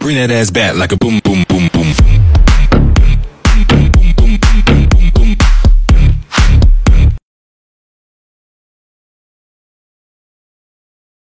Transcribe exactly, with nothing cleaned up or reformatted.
Bring that ass back like a boom, boom, boom, boom, boom.